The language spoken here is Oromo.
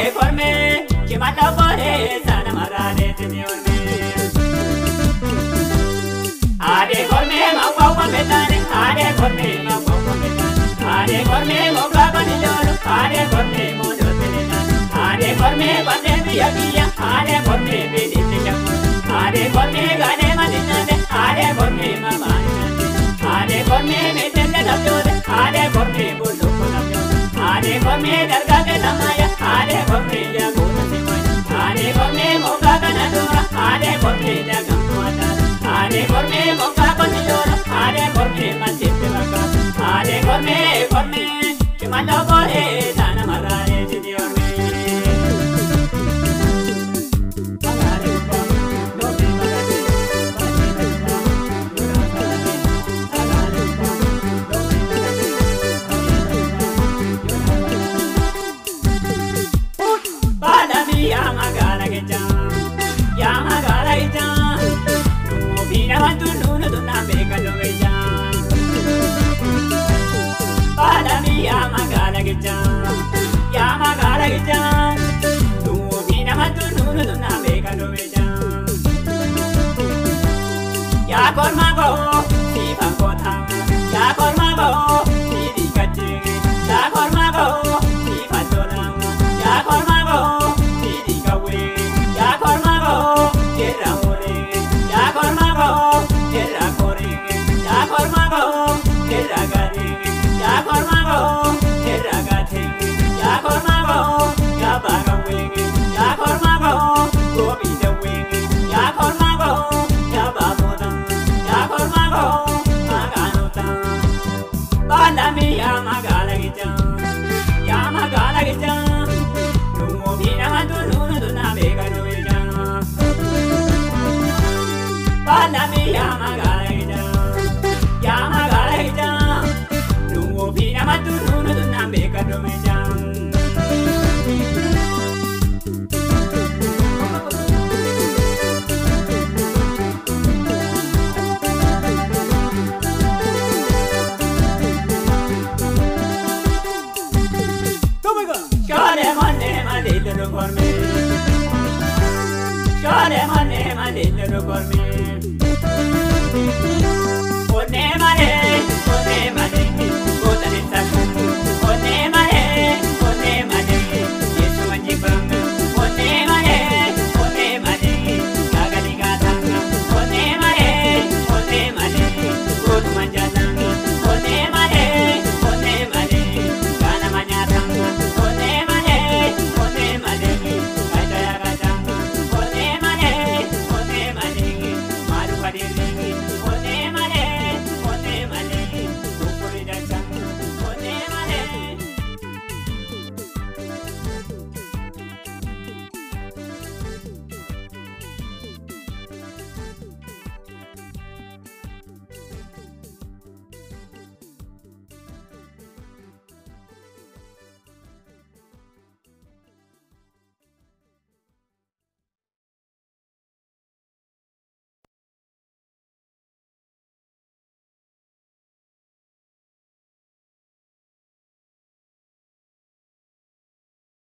korme chimala bore sana marane tini orme ade korme mawa metane ade korme mawa metane ade korme moga banilolo ade korme mojo telena ade korme bande biya ade korme beditya ade korme gane madinade ade korme mama ade korme metende dabjode ade korme bolu konamyo ade korme darga ke samaya ade korme jago ade korme moga kanadora ade korme jagam wada ade korme moga konilolo ade korme machite baka ade korme chimala bore sana marane tini orme Ya korma go, si bangkota. Ya korma go, si dikaji. Ya korma go, si patona. Ya korma go, si dikawe. Ya korma go, kera hore. Ya korma go, kera kore. Ya korma go, kera gari. Ya korma go, kera gati. Ya korma go, ya bagawe. Ya korma go, gobi dawe. Ya korma go, ya baboda. Ya korma go, maganota. Balami ya magala gita. Ya magala gita. Numo bina madunu duna bega doja. Balami ya magala gita. Ya magala gita. Numo bina madunu duna bega doja. Share mane mane lo korme